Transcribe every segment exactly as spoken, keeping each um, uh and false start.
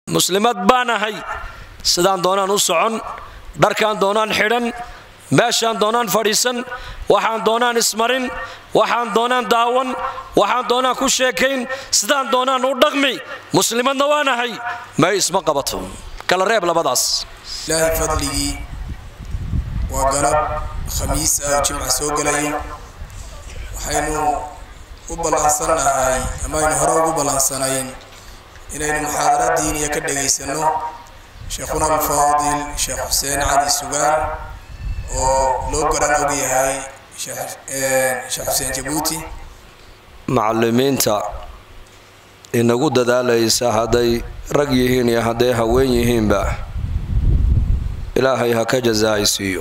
muslimad baan ahay sidaan doonaan u socon dharkaan doonaan xidhan meeshaan doonaan fadhiisan waxaan doonaan ismarin waxaan doonaan daawan waxaan doonaan ku sheekayn sidaan doonaan u dhaqmi muslimadna waan ahay ma isma qabato kala reeb labadaas ilaahay fadligii waa galab khamiis ah jimca soo galay waxaynu u balansanahay ama aynu hore ugu balansanayn inaynu muxaadara diiniya ka dhageysano sheekhuna al-faadil sheekh xuseen cali sugaan oo loo garan og yahay sheekh xuseen jabuuti macallimiinta inagu dadaalaysa hadday rag yihiin iyo hadday haween yihiinba ilaahay ha ka jazaaysiiyo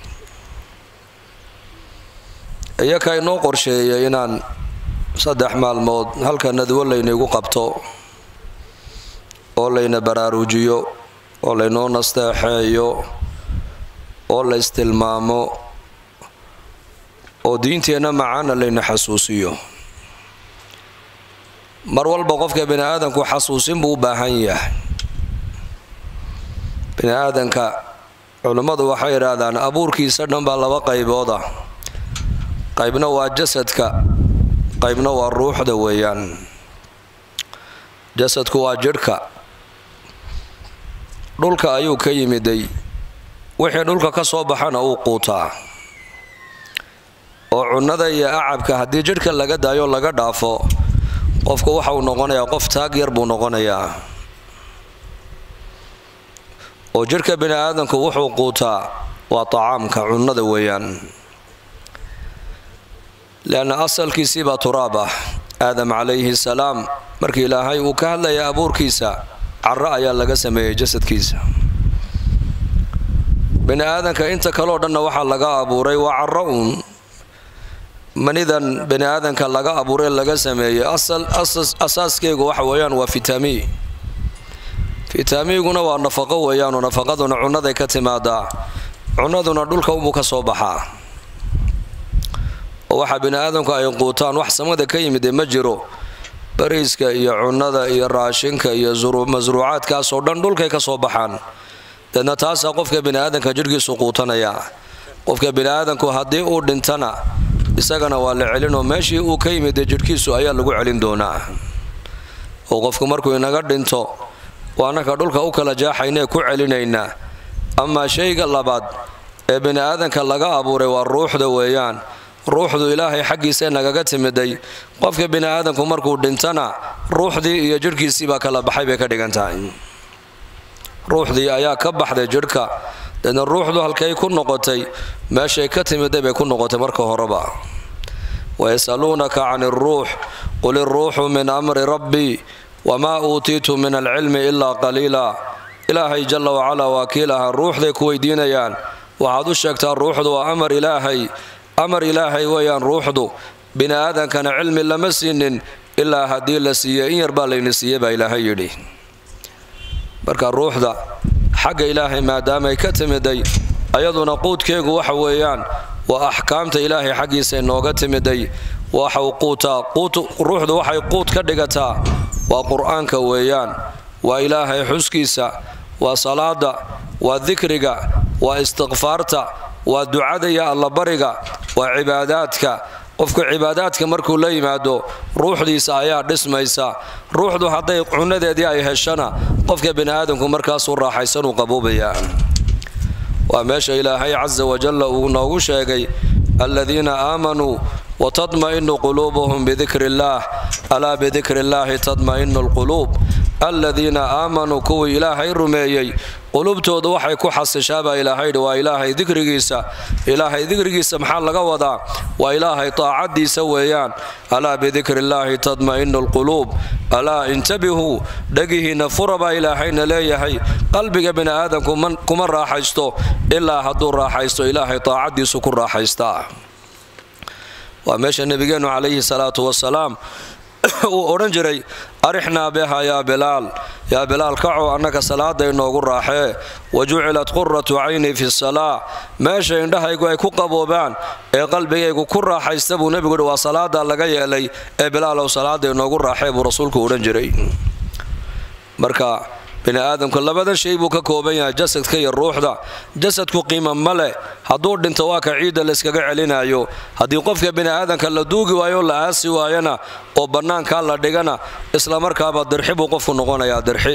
iyaka inoo qorsheeyay inaan saddex maalmood halka nadwo laynagu qabto oo layna baraarujiyo oo laynoo nasteexeeyo oo la istilmaamo oo diinteenna macaana layna xasuusiyo mar walba qofka bini aadanku xasuusin buu u baahan yahay bini aadanka culimmadu waxay yidhaahdaan abuurkiisa dhan baa laba qaybooda qaybna waa jasadka qaybna waa ruuxda weeyaan jasadku waa jidhka dhulka ayuu ka yimiday wixii dhulka ka soo baxana uu quutaa oo cunnada iyo acabka haddii jidhka laga daayo laga dhaafo qofku waxa uu noqonayaa qof taag yar buu noqonayaa oo jidhka bini aadanku wuxuu quutaa waa tacaamka cunnada weeyaan leanna asalkiisii baa turaab ah aadam calayhi salaam markii ilaahay uu ka hadlaya abuurkiisa carro ayaa laga sameeyey jasadkiisa bini aadanka inta kaloo dhanna waxaa laga abuuray waa carro uun manidan bini aadanka laga abuuray laga sameeyey asaaskeegu waxa weeyaan waa fitamiin fitamiiguna waa nafaqo weeyaanoo nafaqaduna cunnaday ka timaadaa cunnaduna dhulka unbuu ka soo baxaa oo waxa bini aadanku ay quutaan wax samada ka yimid ma jiro bariiska iyo cunnada iyo raashinka iyo masruucaadkaasoo dhan dhulkay ka soo baxaan dadna taasaa qofka bini aadanka jidhkiisu quutanaya qofka bini aadanku haddii uu dhintana isagana waa la celinoo meeshii uu ka yimid jidhkiisu ayaa lagu celin doonaa oo qofku markuu inaga dhinto waanaka dhulka u kala jaaxaynee ku celinaynaa amaa shayga labaad ee bini aadanka laga abuuray waa ruuxda weeyaan ruuxdu ilaahay xaggiisa nagaga timiday qofka bini aadanku markuu dhintana ruuxdii iyo jidhkiisii baa kala baxay bay ka dhigan tahay ruuxdii ayaa ka baxday jidhka dadna ruuxdu halkay ku noqotay meeshay ka timiday bay ku noqotay marka horeba wayasaluunaka can iruux qul iruuxu min amri rabbii wamaa uutiitu min alcilmi ilaa qaliila ilaahay jalla wacalaa waa kii lahaa ruuxday ku weydiinayaan waxaad u sheegtaa ruuxdu waa amar ilaahay amar ilaahay weeyaan ruuxdu bini aadankana cilmi lama siinin ilaa haddii la siiyey in yar baa layna siiyey baa ilaahay yidhi marka ruuxda xagga ilaahay maadaamay ka timiday ayaduna quudkeegu waxa weeyaan waa axkaamta ilaahay xaggiisa inooga timiday waxa uu quutaa ruuxdu waxay quud ka dhigataa waa qur-aanka weeyaan waa ilaahay xuskiisa waa salaada waa dikriga waa istiqfaarta waa ducada iyo allabariga waa cibaadaadka qofku cibaadaadka markuu la yimaado ruuxdiisa ayaa dhismaysa ruuxdu hadday cunadeedii ay heshana qofka bini aadamku markaasuu raaxaysan uu qaboobaya waa meesha ilaahay caza wajalla uu noogu sheegay aladiina aamanuu watadma'inu quluubuhum bidikri illaah alaa bidikri illaahi tadma'inu alquluub aladiina aamanuu kuwii ilaahay rumeeyey qulubtoodu waxay ku xasishaabaa ilaahayhi waa ilaahay dikrigiisa ilaahay dikrigiisa maxaa laga wadaa waa ilaahay taacadiisa weeyaan alaa bidikri illaahi tadma'inu alquluub alaa intabihuu dhagihiina fura baa ilaahayna leeyahay qalbiga bini aadamku kuma raaxaysto ilaa hadduu raaxaysto ilaahay taacadiisu ku raaxaystaa waa meesha nabigeennu calayhi salaatu wasalaam uu odhan jiray arixnaa biha yaa bilaal yaa bilaal kaco annaka salaada inoogu raaxee wajucilat quratu cayni fi salaa meesha indhahaygu ay ku qaboobaan ee qalbigaygu ku raaxaysta buu nebigu yidhi waa salaada laga yeelay ee bilaalow salaada inoogu raaxee buu rasuulku odhan jiray marka bini aadamka labada shay buu ka kooban yahay jasadka iyo ruuxda jasadku qiimo male hadduu dhinto waa ka ciida la iskaga celinayo haddii qofka bini aadamka la duugi waayo la aasi waayana oo bannaanka la dhigana isla markaaba dirxi buu qofku noqonayaa dirxi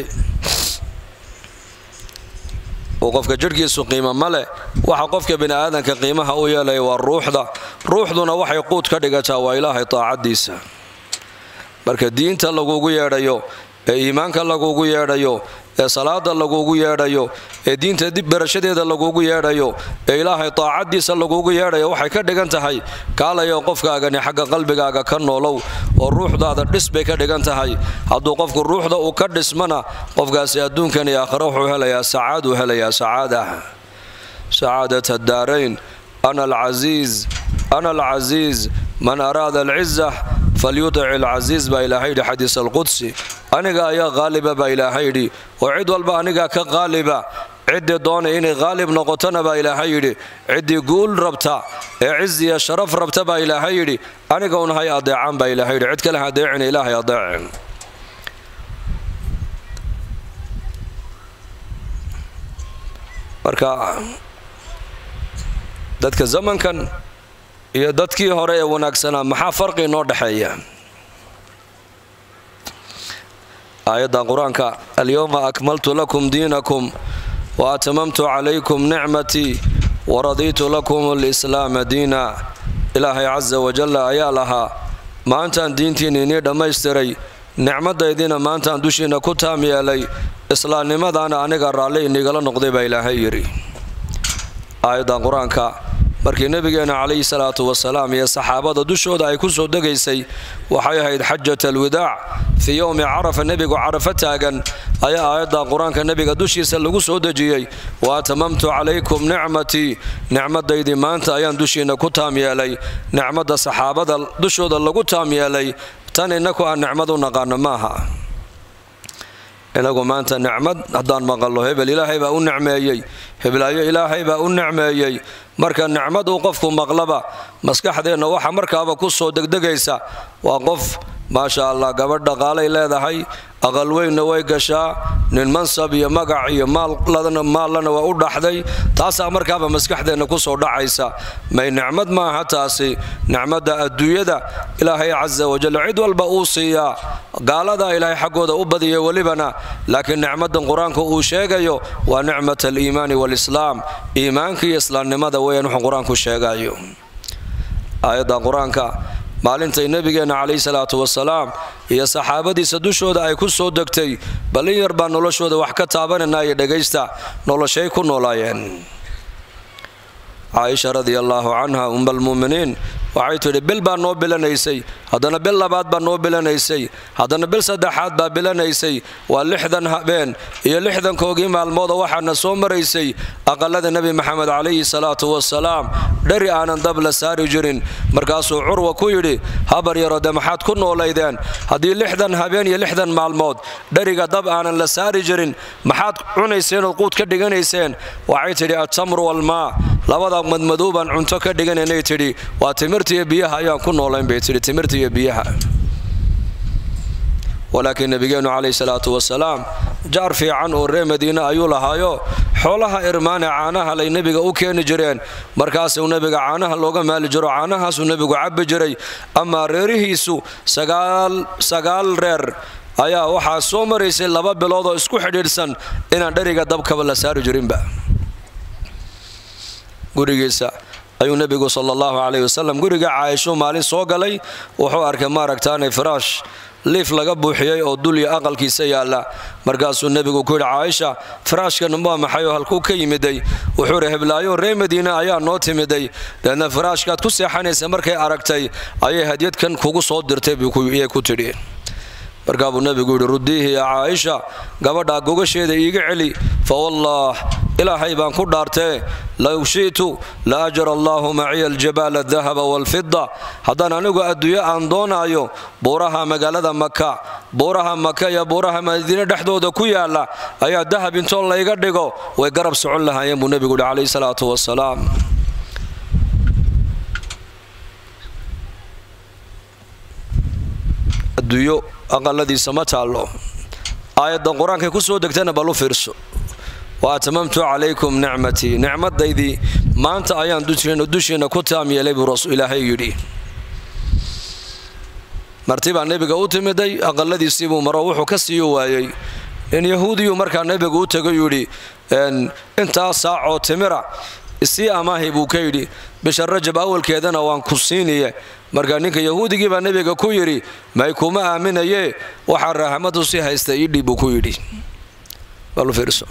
oo qofka jirkiisu qiimo male waxa qofka bini aadamka qiimaha u yeelay waa ruuxda ruuxduna waxay quud ka dhigataa waa ilaahay taacadiisa marka diinta lagugu yeedhayo ee iimaanka lagugu yeedhayo ee salaada lagugu yeedhayo ee diinta dib barashadeeda lagugu yeedhayo ee ilaahay taacadiisa lagugu yeedhayo waxay ka dhigan tahay kaalayo qofkaagani xagga qalbigaaga ka noolow oo ruuxdaada dhis bay ka dhigan tahay hadduu qofku ruuxda uu ka dhismana qofkaasi adduunkan iyo aakhiro wuxuu helayaa sacaad uu helayaa sacaada sacaadata daarayn ana alcasiiz ana alcasiiz man araada alciza falyutic alcasiiz baa ilaahay yidhi xadiis alqudsi aniga ayaa qaaliba baa ilaahay yidhi oo cid walba anigaa ka qaaliba ciddii doonay inay qaalib noqotona baa ilaahay yidhi ciddii guul rabta ee ciz iyo sharaf rabta baa ilaahay yidhi aniga unahay adeecaan baa ilaahay yidhi cid kale ha adeecina ilaahay adeecin marka dadka zamankan iyo dadkii hore ee wanaagsanaa maxaa farqi noo dhaxeeya aayadda quraanka alyawma akmaltu lakum diinakum wa atamamtu calaykum nicmatii wa radiitu lakum alislaama diina ilaahay caza wajalla ayaa lahaa maantaan diintiina inii dhammaystiray nicmadaydiina maantaan dushiina ku taam yeelay islaamnimadaana aniga raalli inigala noqday baa ilaahay yidhi aayadda quraanka markii nabigeena calayhi salaatu wasalaam iyo saxaabada dushooda ay ku soo degaysay waxay ahayd xajat alwadaac fii yowmi carafa nebigu carafo taagan ayaa aayadda qur-aanka nebiga dushiisa lagu soo dejiyey wa atamamtu calaykum nicmatii nicmadaydii maanta ayaan dushiina ku taam yeelay nicmadda saxaabada dushooda lagu taam yeelay tan innaku aan nicmad u naqaano maaha inagu maanta nicmad haddaan maqallo hebel ilaahay baa u nicmeeyey heblaayo ilaahay baa u nicmeeyey marka nicmad uu qofku maqlaba maskaxdeenna waxa markaaba ku soo degdegaysa waa qof maasha allah gabadh dhaqaalay leedahay aqal weynna way gashaa nin mansab iyo magac iyo maallana waa u dhaxday taasaa markaaba maskaxdeenna ku soo dhacaysa may nicmad maaha taasi nicmadda adduunyada ilaahay caza wajal cid walba uu siiyaa gaaladaa ilaahay xaggooda u badiyay welibana laakiin nicmaddan qur-aanka uu sheegayo waa nicmat aliimaani waalislaam iimaanka iyo islaamnimada weyaan wuxuu qur-aanku sheegayo aayadda qur-aanka maalintay nabigeena calayhi salaatu wasalaam iyo saxaabadiisa dushooda ay ku soo degtay balin yar baa noloshooda wax ka taabananaa iyo dhagaysta noloshay ku noolaayeen caaisha radia allaahu canha umbalmuuminiin waxay tidhi bil baa noo bilanaysay haddana bil labaad baa noo bilanaysay haddana bil saddexaad baa bilanaysay waa lixdan habeen iyo lixdankoogii maalmooda waxaana soo maraysay aqalada nebi maxamed calayhi salaatu wasalaam dhari aanan dab la saari jirin markaasuu curwa ku yidhi habar yaro de maxaad ku noolaydeen haddii lixdan habeen iyo lixdan maalmood dhariga dab aanan la saari jirin maxaad cunayseen ood quud ka dhiganayseen waxay tidhi attamru walmaa labada madmadoobaan cunto ka dhiganaynay tidhi waa timirta iyo biyaha ayaan ku noolayn bay tidhi timirta iyo biyaha walaakiin nabigeenu calayhi salaatu wasalaam jaar fiican oo reer madiina ayuu lahaayo xoolaha irmaane caanaha lay nebiga u keeni jireen markaasuu nebiga caanaha looga maali jiro caanahaasuu nebigu cabbi jiray amaa reerihiisu sagaal reer ayaa waxaa soo maraysay laba bilood oo isku xidhiidhsan inaan dheriga dabkaba la saari jirinba gurigiisa ayuu nebigu sala allahu calayhi wasalam guriga caaisho maalin soo galay wuxuu arkay maaragtaanay firaash liif laga buuxiyey oo dulya aqalkiisa yaalla markaasuu nebigu ku yidhi caaisha firaashkan waa maxay oo halkuu ka yimiday wuxuu idhi heblaayo reer madiina ayaa noo timiday deedna firaashkaad ku seexanaysa markay aragtay ayay hadyadkan kugu soo dirtay iyay ku tidhi markaa buu nebigu yidhi ruddiihi ya caaisha gabadhaa gogasheeda iiga celi fa wallaah ilaahay baan ku dhaartee low shi'tu la ajara allaahu maciya aljabaala adahaba waalfida haddaan anigu adduunyo aan doonaayo buuraha magaalada maka buuraha maka iyo buuraha madiine dhexdooda ku yaalla ayaa dahab intoo layga dhigo way garab socon lahaayeen buu nebigu yidhi calayhi salaatu wasalaam adduunyo aqaladiisa ma taallo آيات القرآن كي كسو دكتنا بلو فرسو وأتممت عليكم نعمتي نعمت ديدي ما أنت أيان دوشين دوشين كتام يلي برسول إلهي يدي مرتبة النبي قوت مدي أقل الذي يسيبه مروح وكسيو وايي إن يهودي ومركا النبي قوت يدي إن أنت ساعة تمرة السي أماهي بوكيدي بشر رجب أول كيدنا وان كسيني مركا نيك يهودي جيب النبي كويري ما يكون آمين يه وحر رحمته سيها يستيدي بوكيدي بلو فرسو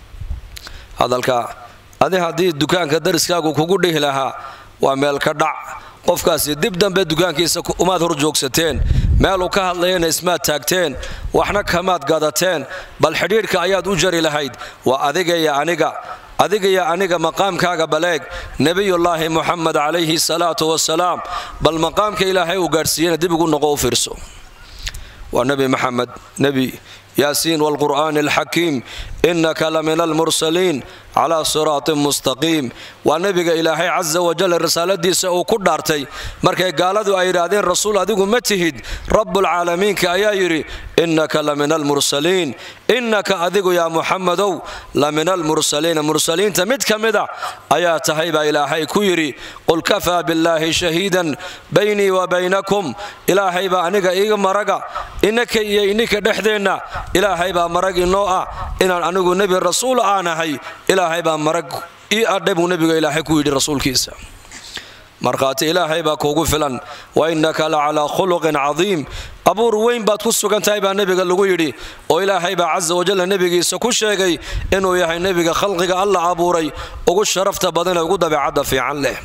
هذا الكا هذه هذه الدكان كدرس كاغو كوغودي لها ومال كدع qofkaasi dib dambe dukaankiisa umaad hor joogsateen meel uu ka hadlayna isma taagteen waxna kamaad gadateen bal xiriirka ayaad u jari lahayd waa adiga iyo aniga adiga iyo aniga maqaamkaaga baleeg nabiyullaahi muhammad alayhi salaatu wassalaam bal maqaamka ilaahay u gaarsiiyay dib ugu noqo fiirso waa nabi muhammad nabi ياسين والقرآن الحكيم إنك لمن المرسلين على صراط مستقيم والنبي إلهي عز وجل الرسالة دي سأو كدارتي مركي قالوا أيرادين رسول هذه متهد رب العالمين كأيايري إنك لمن المرسلين إنك أذيق يا محمد لمن المرسلين مرسلين تمد كمدا آيات هيبة إلهي كويري قل كفى بالله شهيدا بيني وبينكم إلهي بأنك إيغ مرقا إنك إنك دحدينا إلهي با مرق نوعا إن أنو نبي الرسول آنا هاي إلهي با مرق إي أدبو نبي إلهي كويد الرسول كيسا مرقات إلهي با كوغو فلان وإنك لعلى خلق عظيم أبو روين بات كسو كان تايبا نبي قال لغويري وإلهي با عز وجل نبي كيسا كشيغي إنو يحي نبي خلقك الله عبوري وقو شرفت بدنا وقود بعد في عنله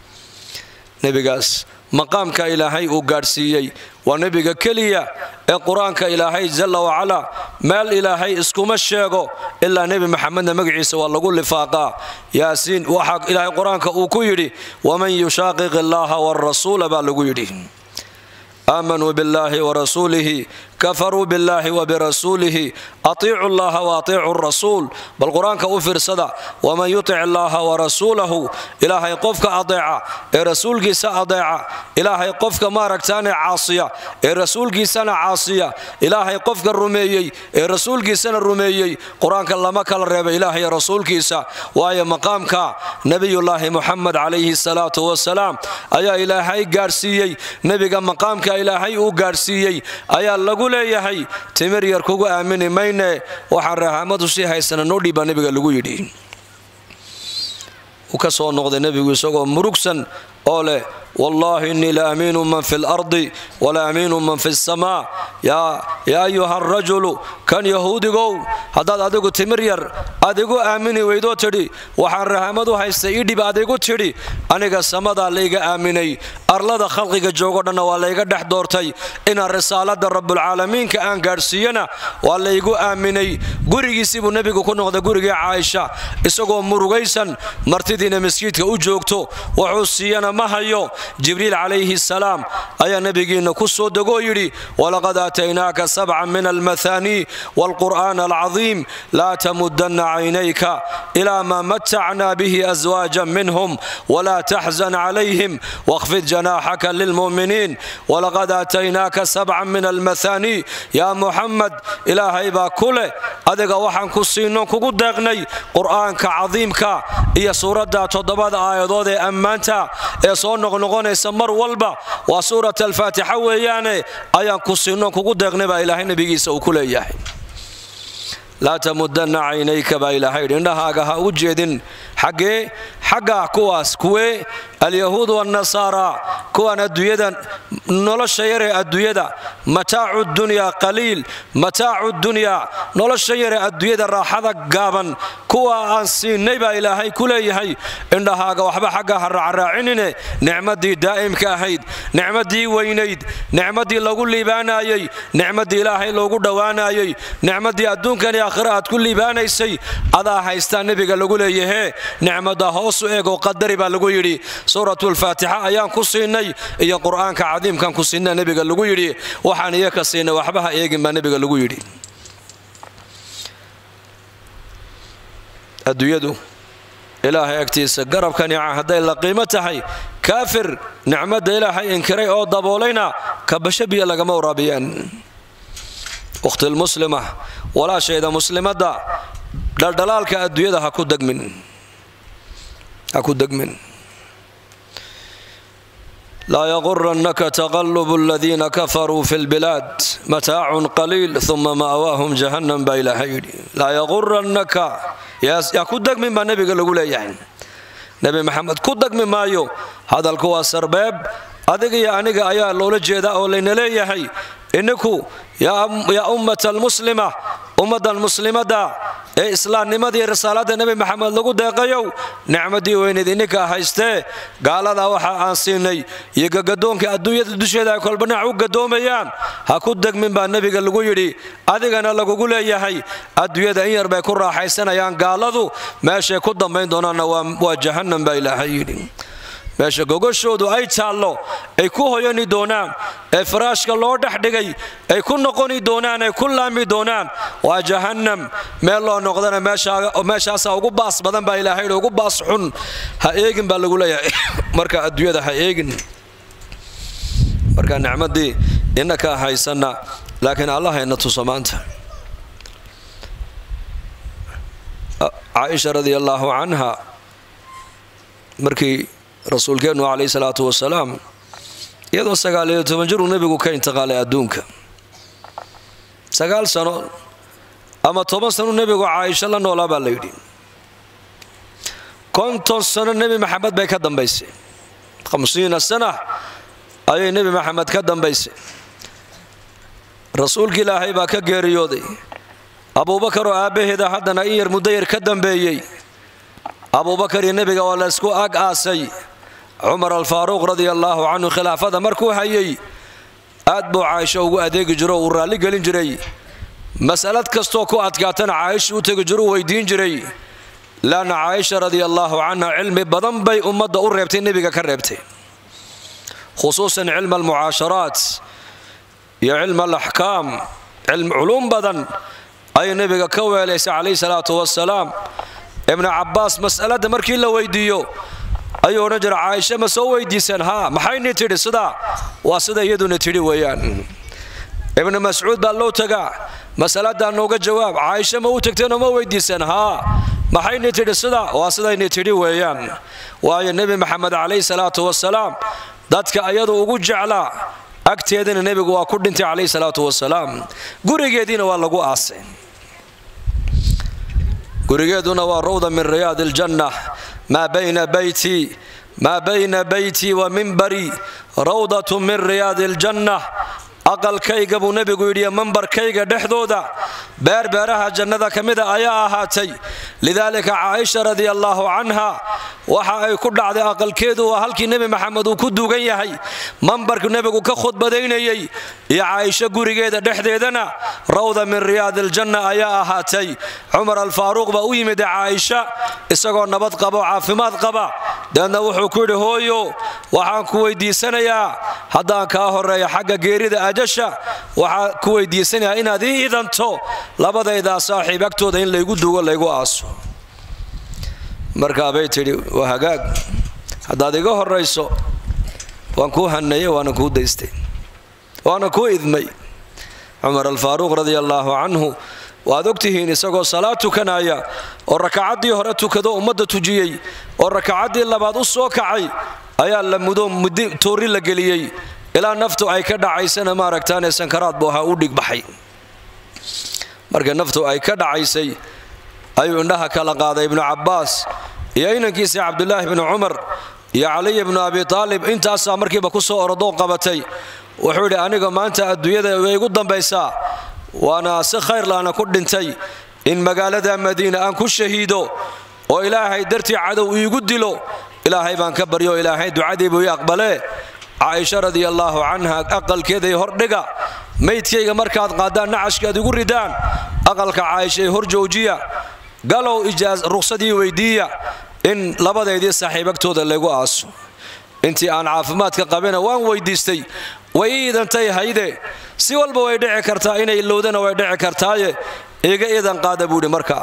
نبي قاس مقامك إلهي وقارسيي ونبيك كليا القرآن كإلهي جل وعلا مال إلهي اسكم الشيغو إلا نبي محمد مقعيس والله قول لفاقا ياسين وحق إلهي القرآن كأوكيري ومن يشاقق الله والرسول بالغيري آمنوا بالله ورسوله كفروا بالله وبرسوله أطيعوا الله وأطيعوا الرسول بالقرآن كأوفر صدى ومن يطع الله ورسوله إلهي قفك أطيع الرسول كيسا أطيع إلهي قفك ما ركتان عاصية الرسول كيسا عاصية إلهي قفك الرميي الرسول كيسا الرميي قرآن كلما كال الرب إلهي رسول كيسا وآية مقامك نبي الله محمد عليه الصلاة والسلام أيا إلهي قارسيي نبي مقامك إلهي وقارسيي أيا لقول leeyahay timir yar kugu aamini mayne waxa rahamadu si haysan noo dhiba nabiga lagu yiri u ka soo noqday nabigu isagoo murugsan oo leh والله إني لأمين من في الأرض ولا أمين من في السماء يا يا أيها الرجل كان يهودي جو هذا أديكو تمرير أديكو آمني ويدو تدي وحن رحمته هاي سيدي بعديكو تدي أنا كسمة عليك آمني أرلا خلقك جوجنا وعليك دحدورتي إن الرسالة رب العالمين كأن قرسينا وعليكو آمني قريجي سيبو نبي كونه هذا قريجي عائشة إسقو مرجيسا مرتدين مسجد كوجوكتو وعصينا ما هيو جبريل عليه السلام أي نبينا كسو دغويري ولقد آتيناك سبعا من المثاني والقرآن العظيم لا تمدن عينيك إلى ما متعنا به أزواجا منهم ولا تحزن عليهم واخفض جناحك للمؤمنين ولقد آتيناك سبعا من المثاني يا محمد إلهي باكله أدق وحن كسينو كوكو دغني قرآن كعظيم كا هي سورة تضبط آيات أمانتا يسون نغنيسا مر والبا وسورة الفاتحة وياني أيان كسينو كوكو دغني با إلهي نبيغيسا وكليه لا تمدن عينيك با إلهي إنها قها وجدين حقي حقا كواس كوي اليهود والنصارى كوان الدويدا نولش يري الدويدا متاع الدنيا قليل متاع الدنيا نولش يري الدويدا راحة قابا كوا أنسين نيبا إلهي كليهي إنها وحبا حقها الرعراعنين نعمة دي دائم كاهيد نعمة دي وينيد نعمة دي لغو لبانايي نعمة دي إلهي لغو دوانايي نعمة دي أدون كان آخرات كل بانيسي هذا هايستان نبي لغو ليه نعمة هوسو إيغو قدري با لغو يري سورة الفاتحة أيان كسيني إيا قرآن كعظيم كان كسينا نبي لغو يري وحان إياك سينا وحبها إيغن با نبي لغو يري الدويدو إلهي أكتيس قرب كان يعهد إلا قيمتها كافر نعمة إلهي إنكري أو ضبولينا كبشبي لغا مورابيان ukhti almuslima walaashayda muslimadda dhaldhalaalka adduunyada ha ku degmin ha ku degmin لا يغرنك تقلب الذين كفروا في البلاد متاع قليل ثم مأواهم جهنم بلا حيل لا يغرنك يا يا كدك مما النبي قال له يعني نبي محمد كدك مما يو هذا الكوا سرباب هذا يعني يا لولا جيدا أو لين ليه هي إنكو يا يا أمة المسلمة أمة المسلمة دا إسلام نمدي رسالة النبي محمد لقو دقيو نعمدي وين ذينك هايسته قال هذا وحى عاصيني يقدون كأدوية الدشة دا كل بناعو قدوم أيام هكودك من بان النبي قال لقو يدي هذا أنا لقو قول يا هاي أدوية دا إير بيكون حيسنا يان قال ذو ماشي كدام بين دونا وجهنم بيلا حيدين meesha gogashoodu ay taallo ay ku hoyani doonaan ee faraashka loo dhax dhigay ay ku noqoni doonaan ay ku laami doonaan waa jahannam meel loo noqdana meesha meeshaas ugu baas badan baa ilaahay ugu baas xun ha eegin baa lagu leeyahay marka adduunyada ha eegin marka nicmadii innaka haysana laakiin allah ayna tusamaanta Aisha radiyallahu anha markii rasuulkeenu alayhi salaatu wasalaam iyadoo sagaal iyo toban jir uu nabigu ka intiqaalay adduunka sagaal sano ama toban sano nabigu Aisha la noolaa baa la yidhi konton sano nabi maxamed bay ka dambaysay خمسين sano ayay nabi maxamed ka dambaysay rasuulkii ilaahay baa ka geeriyooday abubakar oo aabaheeda haddana in yar muddo yar ka dambeeyay abubakar iyo nabiga waa la isku ag aasay عمر الفاروق رضي الله عنه خلافة مركو هيي أدبو عايشة وقو أديق جرو ورالي قلين جري مسألة كستوكو أتكاتن عايش وتيق جرو ويدين جري لأن عايشة رضي الله عنها علم بدن بي أمد أوريبتين نبيك كريبتين خصوصا علم المعاشرات يا علم الأحكام علم علوم بدن أي نبيك كوي ليس عليه الصلاة والسلام ابن عباس مسألة مركي لو ويديو أيوة نجر عايشة ما سوي ديسن ها ما حين تري صدا وصدا يدون تري ويان ابن مسعود بالله تجا مسألة ده نوجا جواب عايشة ما وتكتنا ما ويديسن ها ما حين تري صدا وصدا ينتري ويان ويا النبي محمد عليه الصلاة والسلام ذاتك أيضا وجود جعلا أكتيدنا النبي جوا كردنتي عليه الصلاة والسلام قري جدينا والله جو أصين قري جدنا وروضة من رياض الجنة ما بين بيتي ما بين بيتي ومنبري روضة من رياض الجنة أقل كيغ أبو نبي قولي منبر كيغ دحدودا بير بيرها جنة كمدة آيا هاتي لذلك عائشة رضي الله عنها وحا كل عدي أقل كيدو وهلكي نبي محمد وكدو غيهي منبر نبي كخد بديني يا عائشة قولي قيدة دحديدنا روضة من رياض الجنة آيا هاتي عمر الفاروق بأوي مدى عائشة إساقو نبض قبا عافمات قبا دانا وحو كوري هويو وحان كوي دي سنة يا هدان كاهر يا حقا قيري دا أجشا وحا كوي دي سنة إنا دي إذن تو لابد إذا صاحبك تو دين ليقو دوغل ليقو آسو مركا بيتي وهاقاق هدا ديقو هرئيسو وانكو هنية وانكو ديستي وانكو إذمي عمر الفاروق رضي الله عنه وادوكتهين isagoo salaad tukanaya oo rakaacadii hore tukado umada tujiyay oo rakaacadii labaad u soo kacay ayaa la mudo muddo toori la galiyay ilaa naftu ay ka dhacaysana ma aragtaan sankaraad boo ha u dhig baxay marka naftu ay ka dhacaysay ayuu indhaha kala qaaday ibn Abbas iyo inankiisa Abdullah ibn Umar iyo Ali ibn Abi Talib intaas markiiba ku soo ordo qabatay wuxuu yiri aniga maanta adduunyada way igu dambaysaa وانا سخير لانا كدنتي ان مغالده مدينه ان كشهيدو oo ilaahay dartii cadow iigu dilo ilaahay baan ka baryo ilaahay ducadii buu yaqbalay Aisha radiyallahu anha aqalkeeday hordhiga meydkayga markaad qaadaan nacashkaad igu ridaan aqalka Aisha hor joojiya galow ijaaz ruqsadii weydiiya in labadeedii saaxiibagtooda lagu aaso intii aan caafimaadka qabina waan weydiistay wayidantay hayde si walba way dhici kartaa inay loodana way dhici kartaaye iga idan qaada buudi markaa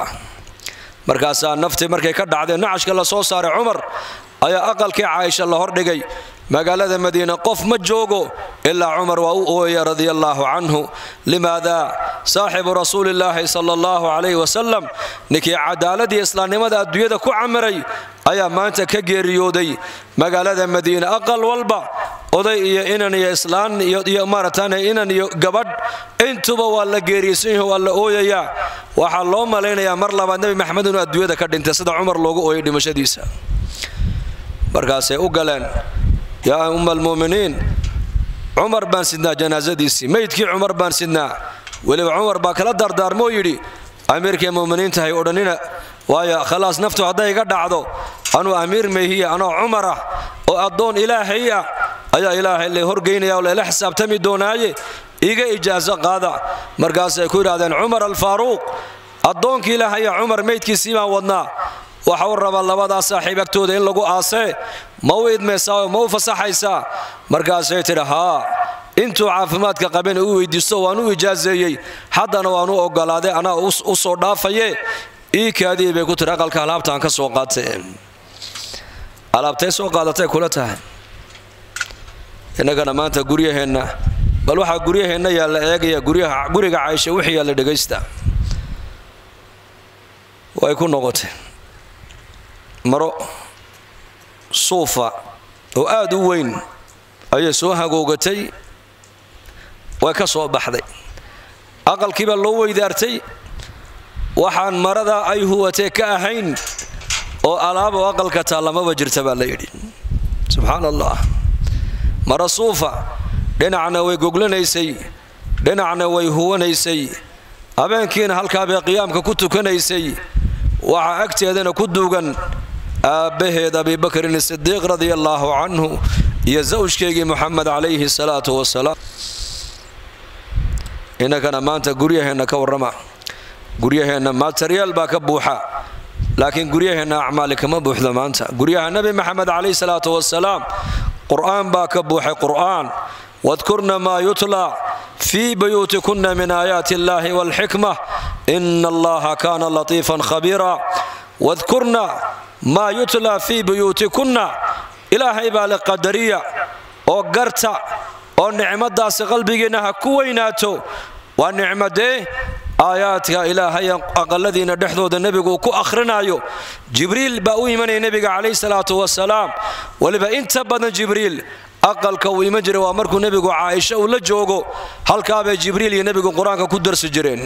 markaas nafti markay ka dhacday nacashka la soo saaray Umar ayaa aqalkii Aisha la hor dhigay magaalada madiina qof ma joogo ilaa cumar waa u ooya radiyallahu anhu limaada saaxibu rasuulillahi sallallahu alayhi wasallam ninkii cadaaladii islaamnimada adduunyada ku camiray ayaa maanta ka geeriyooday magaalada madiina aqal walba oday iyo inan iyo islaan iyo maaratan inan iyo gabadh intuba waa la geeriyay waa la ooyaya waxa loo maleynayaa mar labaad nabi maxamed inuu adduunyada ka dhintay sida cumar loogu ooyay dhimashadiisa markaas ay u galeen yaa umm almu'miniin cumar baan sidnaa janaazadiisii meydkii cumar baan sidnaa waliba cumar baa kala dardaarmo yidhi amiirkii mu'miniinta hay odhanina waayo khalaas naftu hadday iga dhacdo anuu amiir meehiya anoo cumar ah oo addoon ilaahay ah ayaa ilaahay la horgeynaya oo la xisaabtami doonaaye iga ijaazo qaada markaas ay ku yiraahdeen cumar al-faaruq addoonkii ilaahay cumar meydkiisii baan wadnaa waxa uu rabaa labada saaxiib agtooda in lagu aasay ma u idmaysaa ma u fasaxaysaa markaas ay tirahaa intuu caafimaadka qabeen uu weydiisto waan u ijaazeeyay haddana waan u ogolaaday ana u soo dhaafaye ii kaadii bay ku tiri aqalka alaabtaan ka soo qaatay alaabtay soo qaadatay kula tahay inagana maanta guryaheena bal waxa guryaheena yaala eegaya guryaha guriga Aisha wixii yaala dhageysta way ku noqotay maro suufa oo aad u weyn ayay soo hagoogatay way ka soo baxday aqalkiiba loo weydaartay waxaan marada ay huwatay ka ahayn oo alaabo aqalka taalamaba jirta baa la yiri subhanallah mara suufa dhinacna way goglanaysay dhinacna way huwanaysay habeenkiina halka bay qiyaamka ku tukanaysay waxa agteedana ku duugan aabaheed Abi Bakr as-Siddiq radiyallahu anhu iyo zawjkeegi Muhammad alayhi salatu wasalaam inagana maanta guryaheena ka warrama guryaheena material baa ka buuxa laakiin guryaheena acmaal kama buuxdo maanta guryaha nabi Muhammad alayhi salatu wasalaam quraan baa ka buuxay quraan wadkurna ma yutla fi buyutikunna min ayati Allahi wal hikmah inna Allaha kana latifan khabira wadkurna ما يتلى في بيوتكن إلهي بالقدرية أو قرطة أو نعمة داس قلبنا كويناتو ونعمة دي آياتها إلهي الذين دحضوا النبي كو أخرنا يو جبريل بأوي من النبي عليه الصلاة والسلام ولبا انت بدن جبريل أقل كوي مجري وأمركو النبي عائشة ولا جوجو هل كاب جبريل النبي قرآن كدر سجرين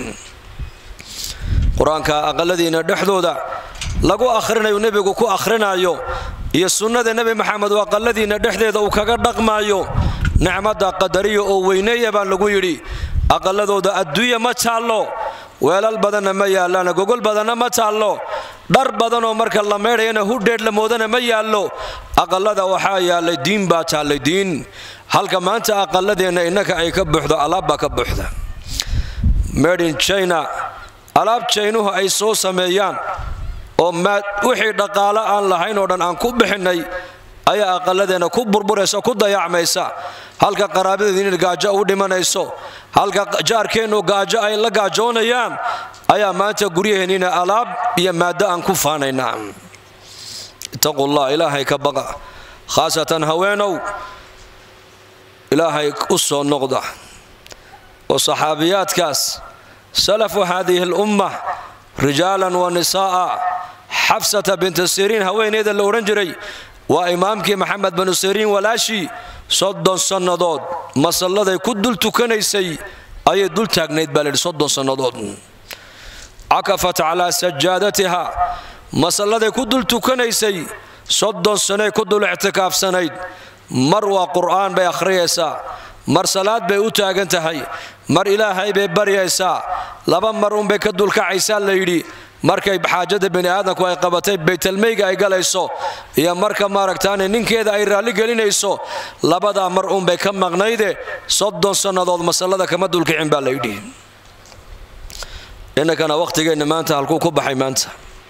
قرآن كأقل الذين دحضوا ده lagu akhrinayo nabigu ku akhrinayo iyo sunnada nabi maxamed waa qaladiina dhexdeeda uu kaga dhaqmaayo nicmada qadariyo oo weyneeya baan lagu yiri aqaladooda adduunya ma taalo weelal badan ma yaalaan gogol badan ma taalo dhar badan oo marka la meereeyna hudheed la moodana ma yaalo aqalada waxa yaalay diin baa taalay diin halka maanta aqaladeena inaka ay ka buuxdo alaab ka buuxda made in China alaab China ay soo sameeyaan oo ma wixii dhaqaale aan lahayn oo dhan aan ku bixinay ayaa aqaladeena ku burburaysa ku dayacmaysa halka qaraabadeenina gaajo u dhimanayso halka jaarkeenu gaajo ay la gaajoonayaan ayaa maanta guryaheena alaab iyo maada aan ku faanaynaa taqullah ilaahay ka baqa khaasatan haweenow ilaahay u soo noqda oo saxaabiyaadkaas salafu hadhihi al-ummah رجالا ونساء حفصة بنت سيرين هوين إذا اللي أورنجري وإمامك محمد بن سيرين ولاشي صد الصندوق مسألة ذي كدل تكنيسي أي دل تغنيت بالي صد الصندوق عكفت على سجادتها مسألة ذي كدل تكنيسي صد السنة كدل اعتكاف سنة مروى قرآن بأخريسا مرسلات بيوتا أنتهي مر إلهي ببريسا لبا مرون بكدول كعيسى ليدي markay baxaajada bani aadamku ay qabatay baytalmayga ay galayso iyo marka maaragtaan ninkeeda ay raali gelinayso labada mar uun bay ka maqnayde soddon sanadood masalada kama dulkicin baa la yidhi inakana waqtigeena maanta halku ku baxay maanta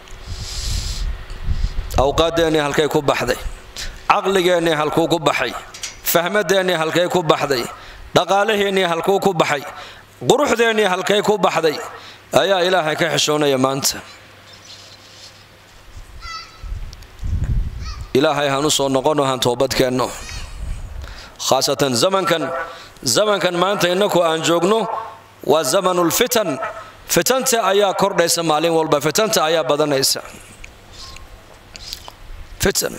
awqaadeena halkay ku baxday aqligeena halku ku baxay fahmadeena halkay ku baxday dhaqaalaheena halku ku baxay quruxdeena halkay ku baxday ayaa ilaahay ka xishoonaya maanta ilaahay hanu soo noqono han toobad keenno khaasatan zamankan zamankan maanta inaku aan joogno waa zamanul fitan fitanta ayaa kordhaysa maalin walba fitanta ayaa badanaysa fitan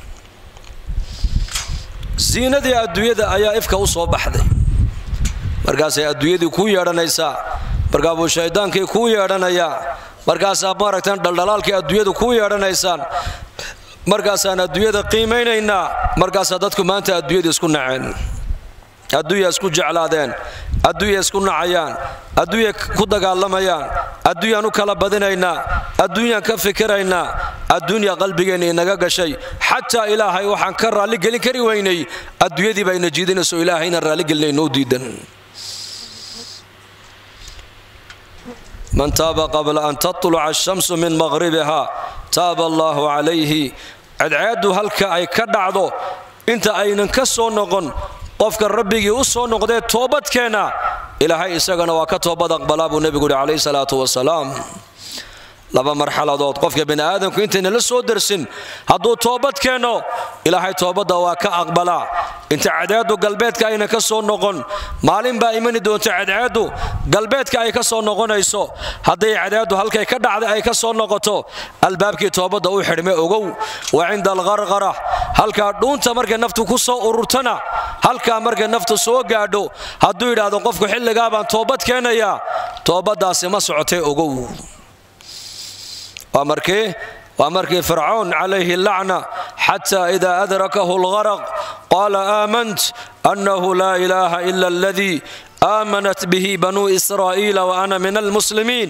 ziinadii adduunyada ayaa ifka u soo baxday markaas ay adduunyadii ku yeedhanaysaa markaa buu shaydaankii ku yeedhanayaa markaas aad maaragtaan dhaldhalaalkii adduunyadu ku yeedhanaysaan markaasaan adduunyada qiimaynaynaa markaasaa dadku maanta adduunyada isku naceen adduunya isku jeclaadeen adduunya isku nacayaan adduunya ku dagaalamayaan adduunyaan u kala badinaynaa adduunyaan ka fikiraynaa adduunya qalbigeenna inaga gashay xataa ilaahay waxaan ka raalli gelin kari weynay adduunyadii bayna jiidinayso ilaahayna raalli gelinayno u diidan من تاب قبل أن تطلع الشمس من مغربها تاب الله عليه عدعاد هلك أي كدعضو انت أين كسو نغن قفك ربك يسو نغدي توبت كينا إلى هاي إساقنا وكتوبت أقبلاب النبي عليه الصلاة والسلام لما مرحلة دوت قفك بن آدم كنت نلسو درسن هدو توبت كينو إلى هاي توبت واكا أقبلا انت عدادو قلبيتك أين كسو نغن مالين با إيماني دو انت عدادو قلبيتك أي كسو نغن أيسو هدي عدادو هلك يكدع أي كسو نغتو البابك توبت أو حرمي أغو وعند الغرغرة هلك دون تمرك نفتو كسو أرورتنا هلك مرك نفتو سو قادو هدو يدادو قفك حل قابان توبت كينا يا توبت داسي مسعتي أغو وأمركي وأمركي فرعون عليه اللعنة حتى إذا أدركه الغرق قال آمنت أنه لا إله إلا الذي آمنت به بنو إسرائيل وأنا من المسلمين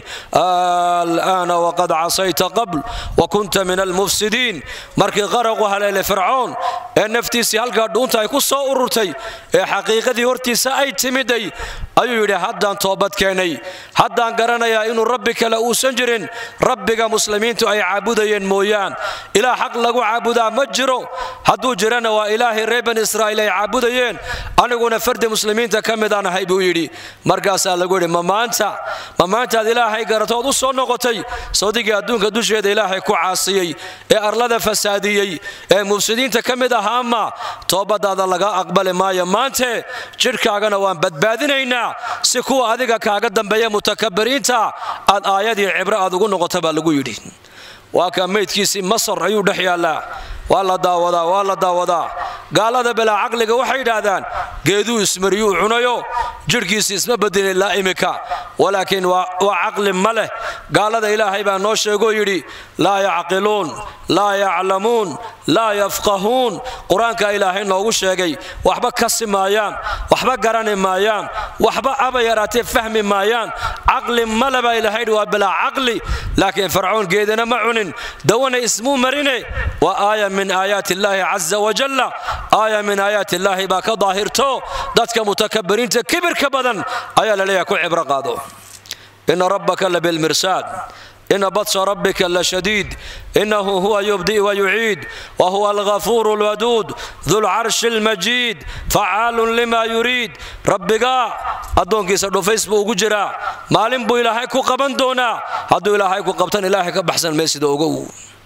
الآن وقد عصيت قبل وكنت من المفسدين مركي غرقوا هلال فرعون النفتيسي هلقا دونتا يكون صورتي حقيقة هورتي سأي تمدي أيو يدي حدان توبت كيني حدان قرنا يا إنو ربك لأو سنجرين ربك مسلمين تو أي عبودين مويان إلى حق لقو عبودا مجرو حدو جرنا وإله ريبن إسرائيل عبودين أنا قلنا فرد مسلمين تكمدان هيبو yidhi markaasaa lagu yidhi ma maanta ma maantaad ilaahay garatood u soo noqotay sawdigii adduunka dusheeda ilaahay ku caasiyey ee arlada fasaadiyey ee mufsidiinta ka mid ahaa ma toobadaada laga aqbali maayo maante jirkaagana waan badbaadinaynaa si kuwa adiga kaaga dambeeya mutakabbiriinta aad aayadii cibro aad ugu noqota baa lagu yidhi waa ka meydkiisii masar ayuu dhex yaallaa waa la daawadaa waa la daawadaa gaalada bilaa caqliga waxay yidhaahdaan geeduu ismariyuu cunayo jirhkiisi isma bedelin laa imika walaakiin waa caqli ma leh gaalada ilaahay baa noo sheegoo yidhi laa yacqiluun laa yaclamuun laa yafqahuun qur-aanka ilaahay noogu sheegay waxba kasi maayaan waxba garani maayaan waxba aba yaraatee fahmi maayaan caqli male baa ilaahay yidhi waa bilaa caqli laakiin fircoon geedana ma cunin dawana ismuu marine waa aaya min aayaati illaahi caza wajalla aaya min aayaati illaahi baa ka daahirto dadka mutakabbiriinta kibirka badan ayaa la leeyahay ku cibro qaado ina rabbaka labilmirsaad إن بطش ربك لشديد إنه هو يبدئ ويعيد وهو الغفور الودود ذو العرش المجيد فعال لما يريد ربك أدونك يسردو فيسبوك جرا مالين بو إلهي كو قبن دونا هدو إلهي كو قبطان إلهي كبحسن ميسي دوغو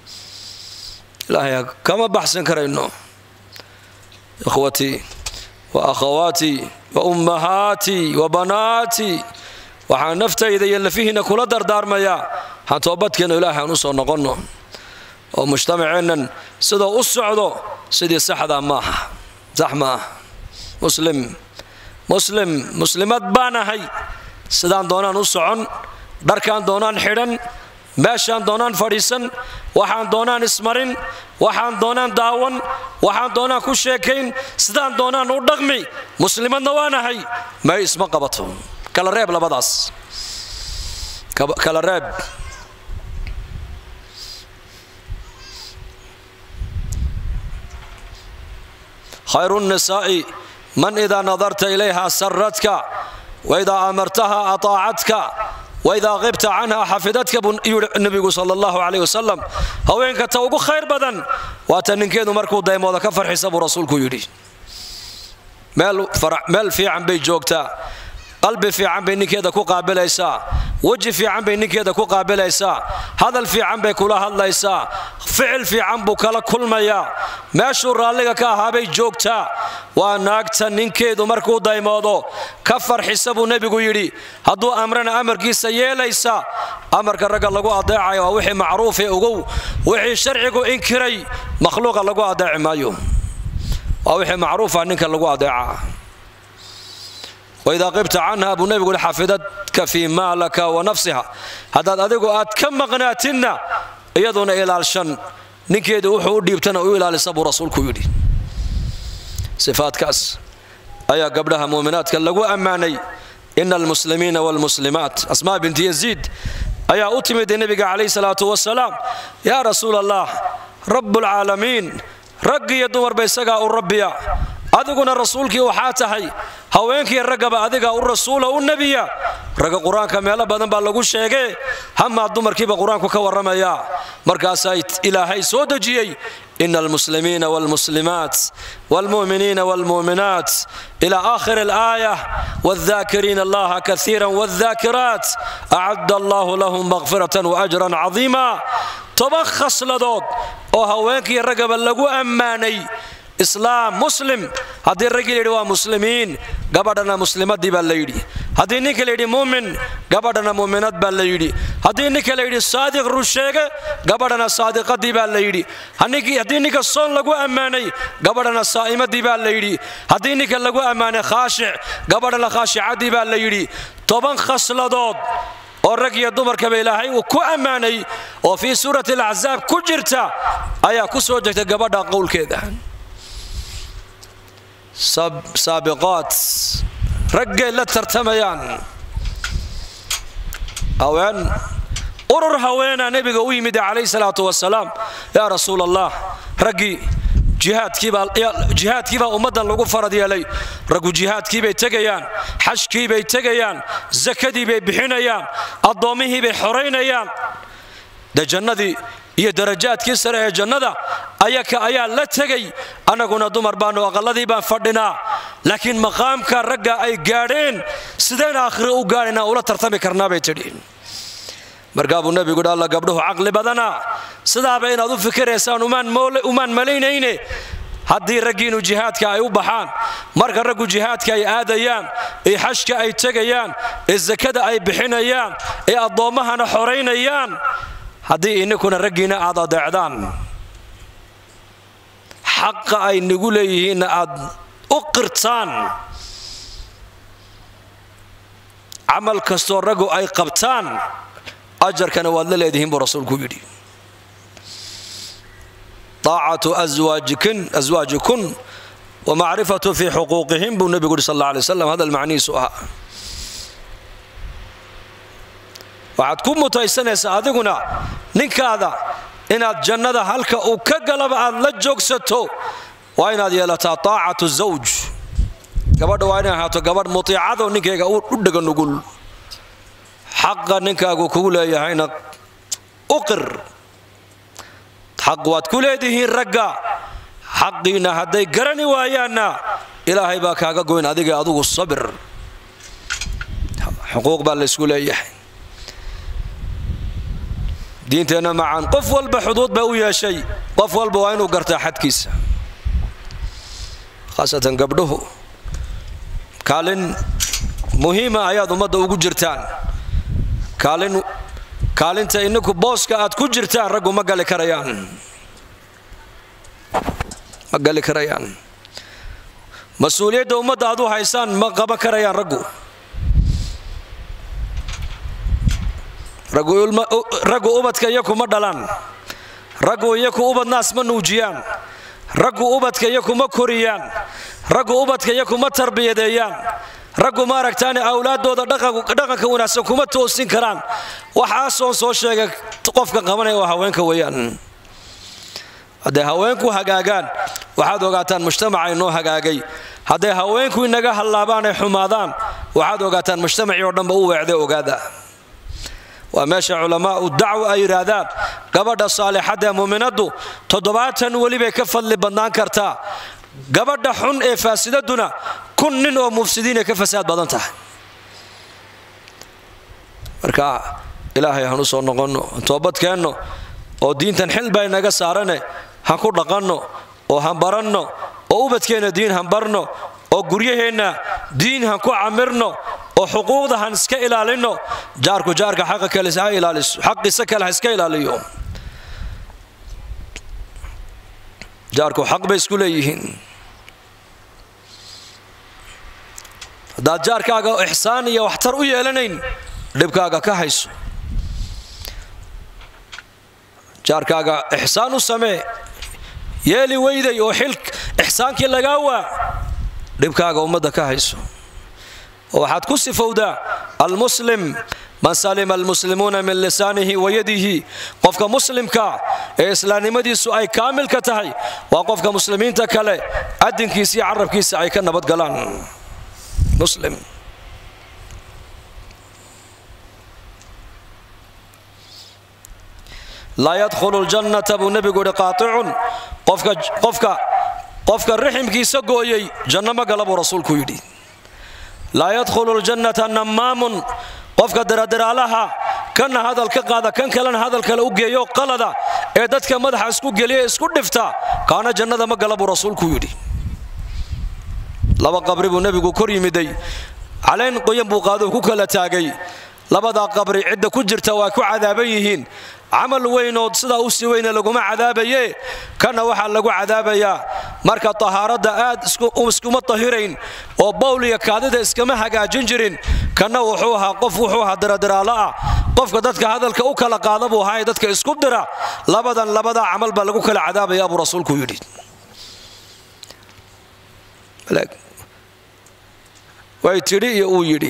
إلهي كما بحسن كرينو إخوتي وأخواتي وأمهاتي وبناتي waxaan naftayda iyo lafihiina kula dardaarmaya han toobadkeena ilaahay aan u soo noqono oo mujtamaceenan sida u socdo sidii saxda ma aha zaxma muslim muslim muslimad baanahay sidaan doonaan u socon dharkaan doonaan xidhan meeshaan doonaan fadhiisan waxaan doonaan ismarin waxaan doonaan daawan waxaan doonaan ku sheekayn sidaan doonaan u dhaqmi muslimadna waanahay ma isma qabato kala reeb labadaas kala reeb خير النساء من إذا نظرت إليها سرتك وإذا أمرتها أطاعتك وإذا غبت عنها حفظتك النبي صلى الله عليه وسلم هوينك توقو خير بدن واتنكيدو مركو دايما وذا كفر حساب رسولك يري مال فرع مال في عن بيت جوكتا qalbi fiican bay ninkeeda ku qaabilaysaa waji fiican bay ninkeeda ku qaabilaysaa hadal fiican bay kula hadlaysaa ficil fiican buu kala kulmayaa meeshuu raalliga ka ahaa bay joogtaa waa naagta ninkeedu markuu daymoodo ka farxisa buu nebigu yidhi hadduu amrana amarkiisa yeelaysa amarka ragga lagu adeecayo waa wixii macruufee ogow wixii sharcigu inkiray makhluuqa lagu adeeci maayo waa wixii macruufa ninka lagu adeecaa وإذا غبت عنها أبو النبي يقول حفظتك في مالك ونفسها هذا أديكو أتكم مغناتنا يدون إلى الشن نكيد وحو ديبتنا وإلى لسبو رسولك يدي صفات كاس أيا قبلها مؤمنات كان لقوا أماني إن المسلمين والمسلمات أسماء بنت يزيد أيا أتمد النبي عليه الصلاة والسلام يا رسول الله رب العالمين رقي يدور بيسقى الربيا أدقنا رسولك وحاتهي haweenkii ragaba adiga u rasuula u nabiya raga quraanka meel badan baa lagu sheegay hama dumarkiiba quraanku ka waramaya markaas ay ilaahay soo dajiyay innal muslimiina wal muslimaat wal mu'miniina wal mu'minaat ila aakhir al aayah wal dhaakiriina allaha kathiran wal dhaakirat a'adda allahu lahum maghfiratan wa ajran 'azima tabakhas ladod oo haweenkii ragaba lagu ammaanay إسلام مسلم هذه الرجل هو مسلمين قبضنا مسلمات دي بالليدي هذه نكليدي مؤمن قبضنا مؤمنات بالليدي هذه نكليدي صادق رشيقة قبضنا صادقات دي بالليدي هذه نك الصون لقوا أماني قبضنا صائمات دي بالليدي هذه نك لقوا أماني خاشع قبضنا خاشعات دي بالليدي طبعا خصل ضاد الرجل يدمر كبيلاهي وكو أماني وفي سورة العذاب كجرتا أيا كسوجة قبضنا قول كذا سب سابقات رجع لا ترتميان أوان أرر هوانا نبي قوي مدى عليه الصلاة والسلام يا رسول الله رجي جهاد كيبا جهاد كيبا أمدا لقو فرضي علي رجو جهاد كيبا يتجيان حج كيبا يتجيان زكدي بحنيان الضامه بحرينيان ده جنة دي iyo darajaadkii sare ee jannada ayaka ayaa la tagay anaguna dumar baan oo aqaladii baan fadhinaa laakiin maqaamka ragga ay gaadheen sideen aakhiro u gaarina ula tartami karnaa bay tidhiin markaa buu nabigu dhaalla gabdhuhu caqli badana sidaaba inaad u fikiraysaan umaan moole umaan malaynayne haddii raggiinu jihaadka ay u baxaan marka raggu jihaadka ay aadayaan ee xajka ay tagayaan ee zakada ay bixinayaan ee adoomahana xoreynayaan haddii inakuna raggiina aad adeecdaan xaqa ay nagu leeyihiinna aad u qirtaan camal kastoo raggu ay qabtaan ajarkana waad la leedihiin buu rasuulku yidhi طاعة أزواجكن أزواجكن ومعرفة في حقوقهم بالنبي صلى الله عليه وسلم هذا المعني سؤال waxaad ku mutaysanaysaa adiguna ninkaada inaad jannada halka uu ka galaba aad la joogsato waa inaad yeelataa taacatu zawj gabadha waa inay ahaato gabadh mutiicado ninkayga u dhaga nugul xaqa ninkaagu kugu leeyahayna u qir xaq waad ku leedihiin ragga xaqiina hadday garani waayaanna ilaahay baa kaaga goyn adiga adugu sabir xuquuq baa la isku leeyahay diinteena macaan qof walba xuduud baa u yeeshay qof walba waa inuu gartaa xadkiisa khaasatan gabdhuhu kaalin muhiima ayaad ummadda ugu jirtaan kaalin kaalinta inaku booska aad ku jirtaan raggu ma gali karayaan ma gali karayaan mas-uuliyadda ummadda aad u haysaan ma qaban karayaan raggu raggu ubadka iyaku ma dhalaan raggu iyaku ubad naas ma nuujiyaan raggu ubadka iyaku ma koriyaan raggu ubadka iyaku ma tarbiyadeeyaan raggu ma aragtaan awlaadooda dhaqanka wanaagsan kuma toosin karaan waxaasoo soo sheegay qofka qabanaya waa haweenka weeyaan hadday haweenku hagaagaan waxaad ogaataan mujtamaca inoo hagaagay hadday haweenku inaga hallaabaan ay xumaadaan waxaad ogaataan mujtamacii oo dhanba u weecday ogaada وماشى علماء الدعوة أي رادان قبض الصالحة مؤمنة تضبعات ولي كفل لبنان كرتا قبض حن فاسدتنا كن ومفسدين كفساد بدنته marka ilaahay hanu soo noqono toobad keenno oo diintan xil bay naga saarane ha ku dhaqanno oo han baranno oo ubadkeena diin han barno oo guryaheena diin han ku amirno oo xuquuqda han iska ilaalino jaarku jaarka xaq kale isa ilaaliso xaqiisa kale iska ilaaliyo jaarku xaq bay isku leeyihiin hadaad jaarkaaga ihsaan iyo waxtar u yeelanayn dhibkaaga ka hayso jaarkaaga ihsaan u samee yeeli weyday oo xil ihsaankii laga waa dhibkaaga umada ka hayso waxaad ku sifowdaa almuslim man salima almuslimuna min lisanihi wa yadihi qofka muslimka ee islaamnimadiisu ay kaamil ka tahay waa qofka muslimiinta kale adinkiisa iyo carabkiisa ay ka nabad galaan muslim la yadkhulu aljannata bu nabigu qati'un qofka qofka qofka riximkiisa gooyay janna ma gala buu rasuulku yidhi la yadkhulu aljannata namamun qofka daradaraalaha kana hadal ka qaada kan kalena hadal kale u geeyo qalada ee dadka madaxa isku geliya isku dhifta kaana jannada ma gala buu rasuulku yidhi laba qabri buu nabigu kor yimiday caleen qoyan buu qaado ku kala taagay labada qabri cidda ku jirta waa ku cadaaban yihiin amal weynood sida uu si weyn lagu ma cadaabaye kana waxa lagu cadaabayaa marka tahaarada aad isku iskuma tahirayn oo bawliya kaadida iskama hagaajin jirin kana wuxuu ahaa qof wuxuu ahaa daradaraala qofka dadka hadalka u kala qaada buu ahaa dadka isku dira labadan labada amal ba lagu kala cadaabayaa buu rasuulku yiri balaag way tiri iyo uu yiri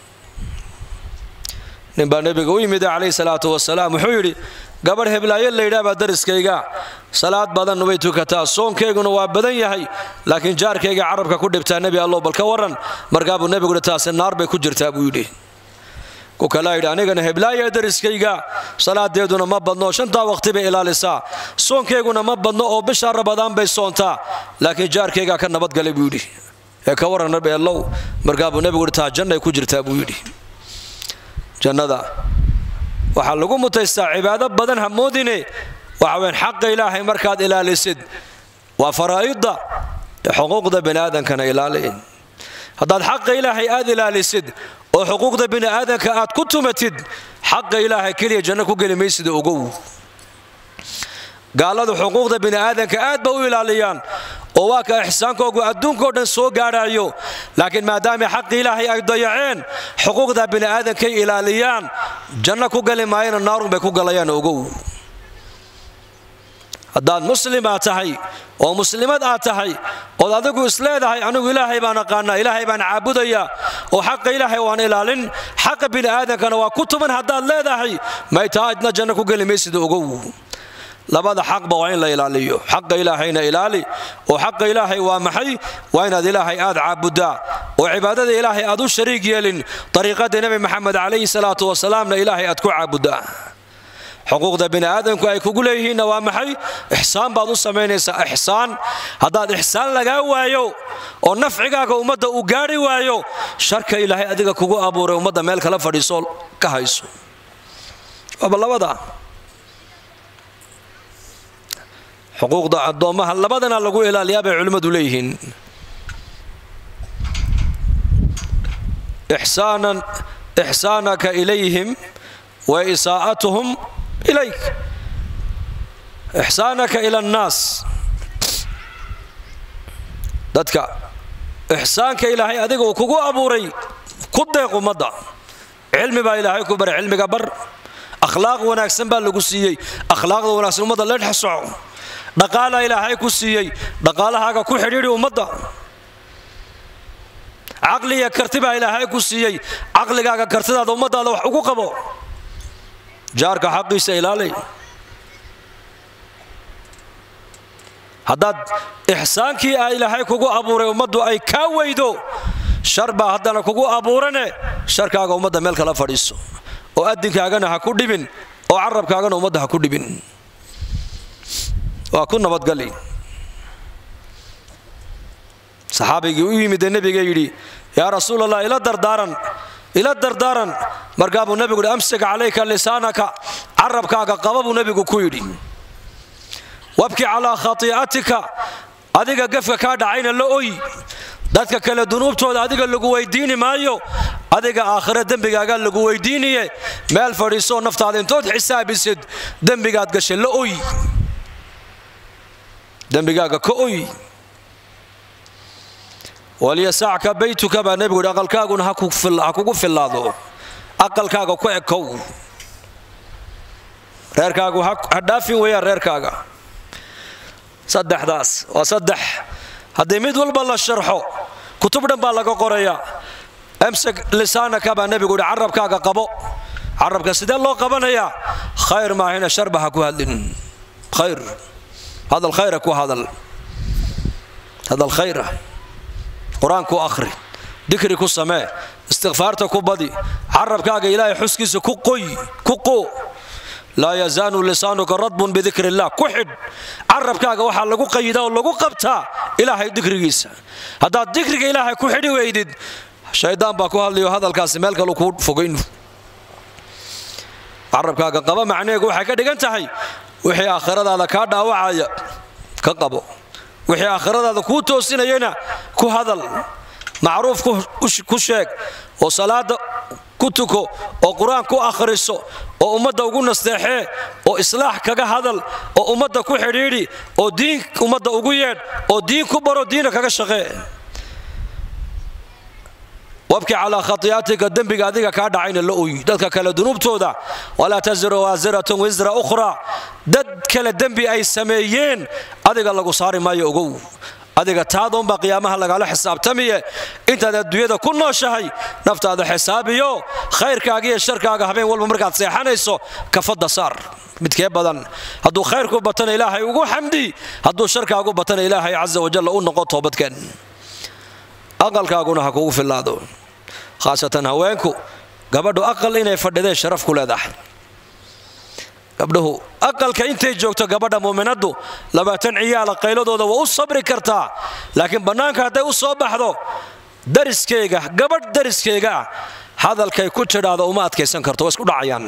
نبى النبي قوي عليه الصلاة والسلام وحيري قبل هبلايل ليدا بدرس كيجا صلاة بدن نبيتو كتا صون كيجو نواب بدن يهي لكن جار كيجا عرب ككود بتاع النبي الله بالكورن مرقاب النبي قلت تاس النار بكجر تابويدي كوكلا يدا نيجا هبلايل درس كيجا صلاة ديدونا ما بدنو شنتا وقت بإلى لسا صون كيجو ما بدنو أو بشر بدن بيصون تا لكن جار كيجا كان نبض قلب يودي كورن النبي الله مرقاب النبي قلت تاس جنة كجر تابويدي جندا waxa lagu mutaystaa cibaado badan hamoodine waxa weyn xaq ilaahay markaad ilaalisid waa faraa'ida xuquuqda bini'aadamkana ilaaliin hadaad xaq ilaahay aad ilaalisid oo xuquuqda bini'aadamka aad ku tumatid xaq ilaahay kaliya janno ku gali maysid ogow gaaladu xuquuqda bini'aadamka aad ba u ilaaliyaan oo waa ka ihsaankoodu adduunka dhan soo gaarayo laakiin maadaama xaq ilaahay ay dayaceen xuquuqda bini'aadamka ilaaliyaan janno ku gali maayeen naarun bay ku galayaan ogow hadaan muslima tahay oo muslimad aad tahay oo adigu isleedahay anigu ilaahay baan aqaana ilaahay baan caabudaya oo xaq ilaahay waan ilaalin xaq bini'aadamkana waa ku tuman hadaad leedahay ma taajna janno ku gali maysid ogow labada xaq ba waa in la ilaaliyo xaq ilaahayna ilaali oo xaq ilaahay waa maxay waa inaad ilaahay aad caabudaa oo cibaadada ilaahay aad u shariig yeelin tariiqada nabi maxamed alayhi salaatu wasalaamna ilaahay aad ku caabudaa xuquuqda bini'aadamku ay kugu leeyihiin waa maxay ihsaan baad u sameynaysaa ihsaan hadaad ihsaan laga waayo oo nafcigaaga umada u gaari waayo sharka ilaahay adiga kugu abuuray umada meel kala fadhiiso ka hayso waa labada حقوق الضوامها لبدنا لقوا إلى الياب علماء دوليهن إحسانا إحسانك إليهم وإساءتهم إليك إحسانك إلى الناس دتك إحسانك إلهي أديك وكوكو أبوري كدق مدى علم با إلهي كبر علم كبر أخلاق وناكسن بالقسيي أخلاق وناكسن مدى لا تحسعوا dhaqaala ilaahay ku siiyay dhaqaalahaaga ku xiriiri umada aqliga kartiba ilaahay ku siiyay aqligaaga kartidaada umadaada wax ugu qabo jaarka xaqiisa ilaali hadaad ihsaankii ilaahay kugu abuuray umadu ay ka weydo sharba hadana kugu abuurane sharkaaga umada meel kala fadhiiso oo adinkaagana ha ku dhibin oo carabkaagana umada ha ku dhibin وأكون نبض قلي صحابي يقول من النبي يقولي يا رسول الله إلى دردارن ila dardaaran markaabuu nabigu yidhi amsik calayka lisaanaka carabkaaga qaba buu nabigu ku yidhi wabki calaa khatii'atika adiga gafka kaa dhacayna la oy dadka kale dunuubtooda adiga lagu weydiini maayo adiga aakhira dembigaaga lagu weydiiniye meel fadhiisoo naftaada intood xisaabisid dembigaad gashay la oy dembigaaga ka oy waliyasacka baytuka baa nabigu yidhi aqalkaaguna ha kugu fillaado aqalkaaga ku ekow reerkaagu ha dhaafin weeyaan reerkaaga saddexdaas waa saddex haddii mid walba la sharxo kutub dhan baa laga qorayaa amsik lisaanaka baa nabigu yidhi carabkaaga qabo carabka sidee loo qabanayaa khayr maahina sharba ha ku hadlin khayr hadal khayra ku hadal hadal khayra qur-aanku akhri dikri ku samee istikfaarta ku badi carabkaaga ilaahay xuskiisa ku qoy ku qoo laa yazaanu lisaanuka radbun bidikri illah ku xidh carabkaaga waxaa lagu qayidaa oo lagu qabtaa ilaahay dikrigiisa haddaad dikriga ilaahay ku xidhi weydid shaydaan baa ku hadlayo hadalkaasi meel kalu kuu fogayn carabkaaga qaba macnaheegu waxay ka dhigan tahay wixii aakhiradaada kaa dhaawacaya ka qabo wixii aakhiradaada kuu toosinayana ku hadal macruuf ku sheeg oo salaada ku tuko oo qur-aan ku akhriso oo ummadda ugu nasteexee oo islaax kaga hadal oo ummadda ku xidhiidhi oo diin ummadda ugu yeedh oo diin ku baro diina kaga shaqee wabki calaa khatii'atika dembiga adiga kaa dhacayna la oy dadka kale dunuubtooda walaa taziru waasiratun wisra ukhraa dad kale dembi ay sameeyeen adiga lagu saari maayo ogow adiga taadoonbaa qiyaamaha lagala xisaabtamiye intaad adduunyada ku nooshahay naftaada xisaabiyo khayrkaaga iyo sharkaaga habeen walba markaad seexanayso kafadda saar midkee badan hadduu khayrku batana ilaahay ugu xamdi hadduu sharkaagu batana ilaahay caza wajalla u noqo toobadkeen aqalkaaguna ha kugu fillaado khaasatan haweenku gabadhu aqal inay fadhideen sharaf ku leedahay gabdhuhu aqalka intay joogto gabadha muuminaddu labaatan ciyaala qayladooda waa u sabri kartaa laakiin bannaanka hadday u soo baxdo dariskeyga gabadh dariskeyga ah hadalkay ku tidhaahdo uma adkaysan karto waa isku dhacayaan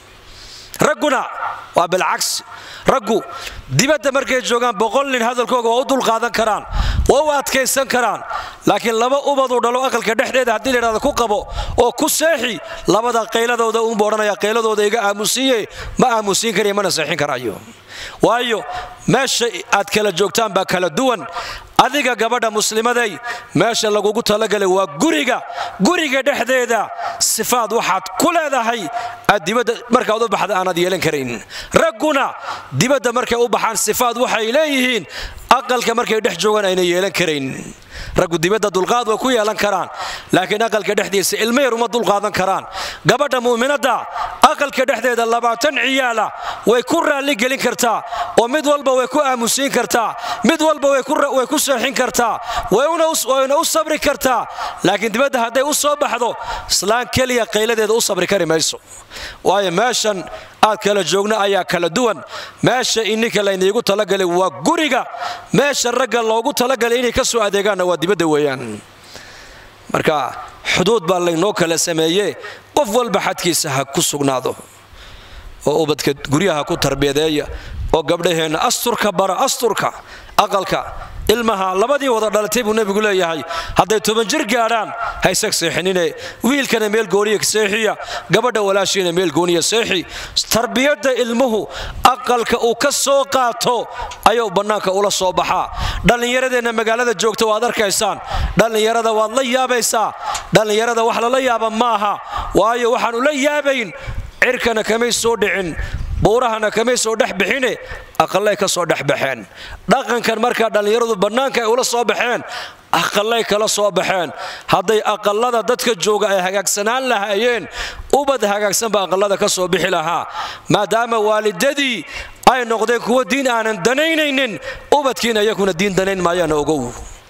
ragguna waa bilcagsi raggu dibadda markay joogaan boqol nin hadalkooga waa u dulqaadan karaan waa u adkaysan karaan laakiin laba ubaduu dhalo aqalka dhexdeeda haddii la yidhahdo ku qabo oo ku seexi labada qayladooda uunbu odhanaya qayladooda iga aamusiiye ma aamusiin karayo mana seexin karayo waayo meesha aad kala joogtaan baa kala duwan adiga gabadha muslimaday meesha lagugu talagalay waa guriga guriga dhexdeeda sifaad waxaad ku leedahay aad dibadda markaad u baxda aanad yeelan karayn ragguna dibadda markay u baxaan sifaad waxay leeyihiin aqalka markay dhex joogaan ayna yeelan karayn raggu dibadda dulqaad way ku yeelan karaan laakiin aqalka dhexdiisa ilmo yar uma dulqaadan karaan gabadha muuminadda aqalka dhexdeeda labaatan ciyaala way ku raalli gelin kartaa oo mid walba way ku aamusiin kartaa mid walba way ku seexin kartaa wayna u sabri kartaa laakiin dibadda hadday u soo baxdo islaan keliya qayladeeda u sabri kari mayso waayo meeshan aad kala joogna ayaa kala duwan meesha ininka layniigu talagalay waa guriga meesha ragga loogu talagalay inay ka soo adeegaanna waa dibadda weeyaan marka xuduud baa laynoo kala sameeyey qof walba xadkiisa ha ku sugnaado oo ubadka guryaha ku tarbiyadeeya oo gabdhaheenna asturka bara asturka aqalka ilmaha labadii wada dhalatay buu nabigu leeyahay hadday toban jir gaadhaan ha isag seexinine wiilkana meel gooniya seexiya gabadha walaashiina meel gooniya seexi tarbiyadda ilmuhu aqalka uu ka soo qaato ayuu bannaanka ula soo baxaa dhallinyaradeenna magaalada joogta waad arkaysaan dhallinyarada waad la yaabaysaa dhallinyarada wax lala yaaba maaha waayo waxaanu la yaabayn cirkana kamay soo dhicin buurahana kamay soo dhex bixine aqallay ka soo dhex baxeen dhaqankan markaa dhallinyaradu bannaanka ay ula soo baxeen aqallay kala soo baxeen hadday aqallada dadka jooga ay hagaagsanaan lahaayeen ubad hagaagsanba aqallada ka soo bixi lahaa maadaama waalidadii ay noqdeen kuwa diin aanan danaynaynin ubadkiina iyakuna diin danayn maayaan ogow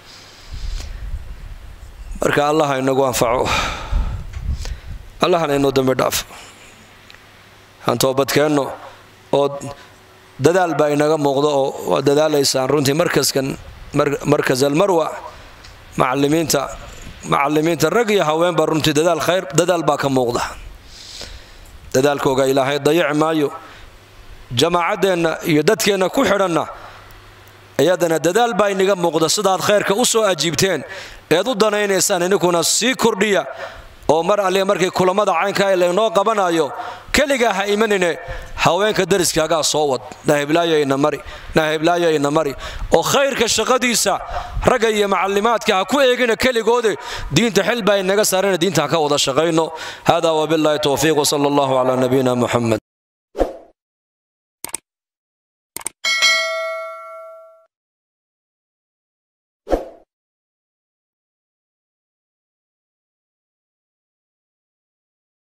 marka allah inagu anfaco allahna inoo dambi dhaafo aan toobadkeenno oo dadaal baa inaga muuqdo oo waa dadaalaysaan runtii markaskan markas almarwa macallimiinta macallimiinta rag iyo haweenba runtii dadaal khayr dadaal baa ka muuqda dadaalkooga ilaahay dayac maayo jamaacadeena iyo dadkeena ku xidhanna ayadana dadaal baa inaga muuqda sidaad khayrka u soo ajiibteen eed u danaynaysaan inkuna sii kordhiya oo mar alle markay kulamada caynka ay leeno qabanayo kaliga ha imanine haweenka dariskaaga soo wad nahiblaayayna mari nahiblaayayna mari oo khayrka shaqadiisa raga iyo macallimaadka ha ku eegina kaligoode diinta xilba inaga saarana diinta ka wada shaqeyno hada wa billahi tawfiiq wa sallallahu ala nabiyina muhammad